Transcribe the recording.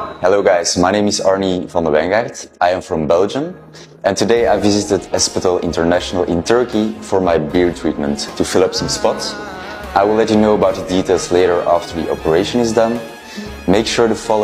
Hello guys, my name is Arne van der Wijngaard. I am from Belgium and today I visited Hospital International in Turkey for my beard treatment to fill up some spots. I will let you know about the details later after the operation is done. Make sure to follow